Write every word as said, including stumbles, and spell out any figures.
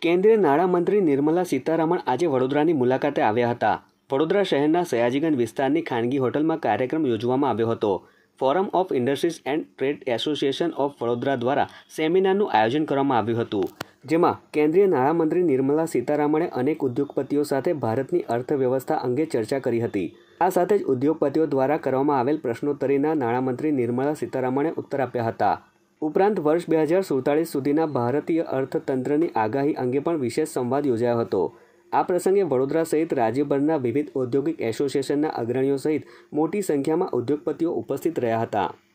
કેન્દ્રીય નાણામંત્રી નિર્મલા સીતારામન આજે વડોદરાની મુલાકાતે આવ્યા હતા. વડોદરા શહેરના સયાજીગંજ વિસ્તારની ખાનગી હોટલમાં કાર્યક્રમ યોજવામાં આવ્યો હતો. Forum of industries and trade association of Vadodara દ્વારા સેમિનારનું આયોજન કરવામાં આવ્યું હતું, જેમાં કેન્દ્રીય નાણામંત્રી નિર્મલા સીતારામણે અનેક ઉદ્યોગપતિઓ સાથે ભારતની અર્થવ્યવસ્થા અંગે ચર્ચા કરી હતી. આ સાથે જ ઉદ્યોગપતિઓ દ્વારા કરવામાં આવેલ પ્રશ્નોત્તરીના નાણામંત્રી નિર્મલા સીતારામણે ઉત્તર આપ્યા હતા. ઉપરાંત વર્ષ બે હજાર સુડતાલીસ સુધીના ભારતીય અર્થતંત્રની આગાહી અંગે પણ વિશેષ સંવાદ યોજાયો હતો. આ પ્રસંગે વડોદરા સહિત રાજ્યભરના વિવિધ ઔદ્યોગિક એસોસિએશનના અગ્રણીઓ સહિત મોટી સંખ્યામાં ઉદ્યોગપતિઓ ઉપસ્થિત રહ્યા હતા.